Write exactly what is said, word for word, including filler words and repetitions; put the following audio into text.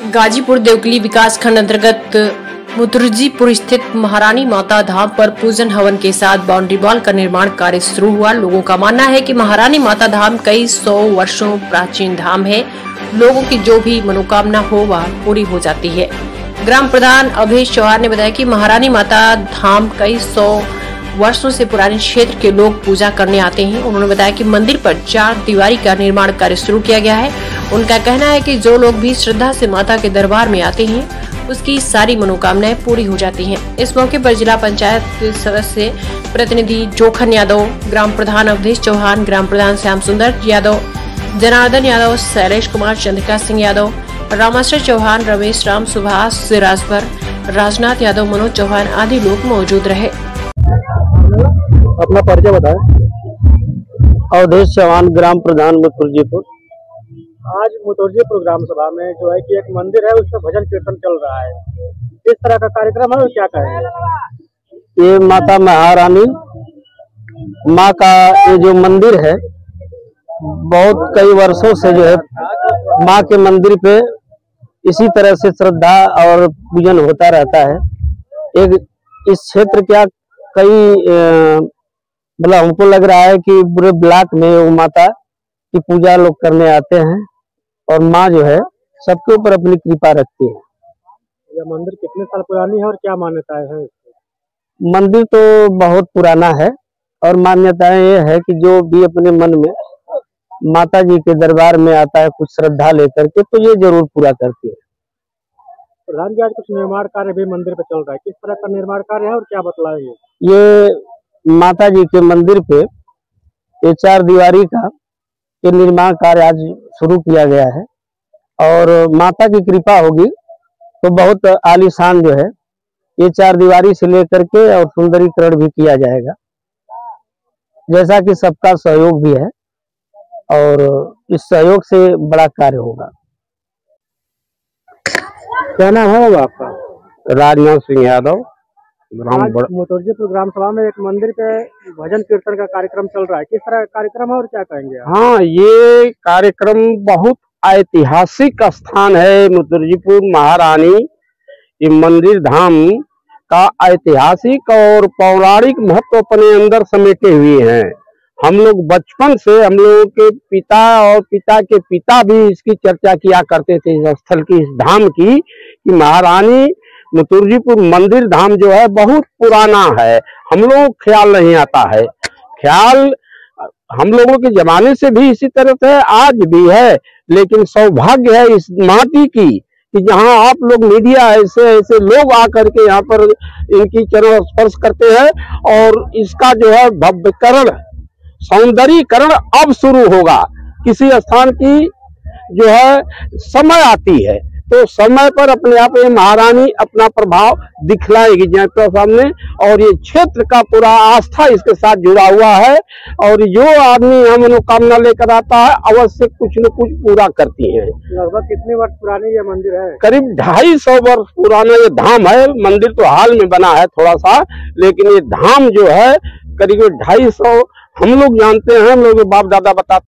गाजीपुर देवकली विकास खंड अंतर्गत मुतर्जीपुर स्थित महारानी माता धाम पर पूजन हवन के साथ बाउंड्री वॉल का निर्माण कार्य शुरू हुआ। लोगों का मानना है कि महारानी माता धाम कई सौ वर्षों प्राचीन धाम है। लोगों की जो भी मनोकामना हो वह पूरी हो जाती है। ग्राम प्रधान अवधेश चौहान ने बताया कि महारानी माता धाम कई सौ वर्षों से पुराने क्षेत्र के लोग पूजा करने आते हैं। उन्होंने बताया कि मंदिर पर चार दीवारी का निर्माण कार्य शुरू किया गया है। उनका कहना है कि जो लोग भी श्रद्धा से माता के दरबार में आते हैं उसकी सारी मनोकामनाएं पूरी हो जाती हैं। इस मौके पर जिला पंचायत सदस्य प्रतिनिधि जोखन यादव, ग्राम प्रधान अवधेश चौहान, ग्राम प्रधान श्याम सुंदर यादव, जनार्दन यादव, शैलेश कुमार, चंद्रिका सिंह यादव, रामाश्रय चौहान, रमेश राम, सुभाष सिराजभर, राजनाथ यादव, मनोज चौहान आदि लोग मौजूद रहे। अपना परिचय बताएं। अवधेश चौहान, ग्राम प्रधान मुतर्जीपुर। आज मुतर्जीपुर ग्राम सभा में जो है कि एक मंदिर है उस पर भजन कीर्तन चल रहा है, किस तरह का कार्यक्रम है और क्या कहेंगे? ये माता महारानी माँ का ये जो मंदिर है बहुत कई वर्षों से जो है माँ के मंदिर पे इसी तरह से श्रद्धा और पूजन होता रहता है। एक इस क्षेत्र क्या कई मतलब हमको लग रहा है कि पूरे ब्लॉक में वो माता की पूजा लोग करने आते हैं और माँ जो है सबके ऊपर अपनी कृपा रखती है। यह मंदिर कितने साल पुरानी है और क्या मान्यताएं हैं? मंदिर तो बहुत पुराना है और मान्यताएं ये है कि जो भी अपने मन में माता जी के दरबार में आता है कुछ श्रद्धा लेकर के तो ये जरूर पूरा करती है। प्रधान जी, आज कुछ निर्माण कार्य भी मंदिर पे चल रहा है, किस तरह का निर्माण कार्य है और क्या बतलाएंगे? ये माता जी के मंदिर पे ये चार दीवारी का ये निर्माण कार्य आज शुरू किया गया है और माता की कृपा होगी तो बहुत आलीशान जो है ये चार दीवारी से लेकर के और सुंदरीकरण भी किया जाएगा, जैसा कि सबका सहयोग भी है और इस सहयोग से बड़ा कार्य होगा। क्या नाम है आपका? राजनाथ सिंह यादव, ग्राम मुतर्जीपुर ग्राम सभा में एक मंदिर पे भजन कीर्तन का कार्यक्रम चल रहा है, किस तरह का कार्यक्रम है और क्या कहेंगे? हाँ, ये कार्यक्रम बहुत ऐतिहासिक स्थान है। मुतर्जीपुर महारानी ये मंदिर धाम का ऐतिहासिक और पौराणिक महत्व अपने अंदर समेटे हुए हैं। हम लोग बचपन से हम लोगों के पिता और पिता के पिता भी इसकी चर्चा किया करते थे, इस स्थल की, इस धाम की, कि महारानी मुतर्जीपुर मंदिर धाम जो है बहुत पुराना है। हम लोगों को ख्याल नहीं आता है, ख्याल हम लोगों के जमाने से भी इसी तरह से आज भी है, लेकिन सौभाग्य है इस माटी की कि जहां आप लोग मीडिया ऐसे ऐसे लोग आकर के यहाँ पर इनकी चरण स्पर्श करते हैं और इसका जो है भव्यकरण, सौंदर्यीकरण अब शुरू होगा। किसी स्थान की जो है समय आती है तो समय पर अपने आप ये महारानी अपना प्रभाव दिखलाएगी जनता सामने और ये क्षेत्र का पूरा आस्था इसके साथ जुड़ा हुआ है और जो आदमी यहाँ मनोकामना लेकर आता है अवश्य कुछ न कुछ पूरा करती है। लगभग कितने वर्ष पुरानी ये मंदिर है? करीब ढाई सौ वर्ष पुराना ये धाम है। मंदिर तो हाल में बना है थोड़ा सा, लेकिन ये धाम जो है करीब ढाई सौ हम लोग जानते हैं, हम लोग बाप दादा बताते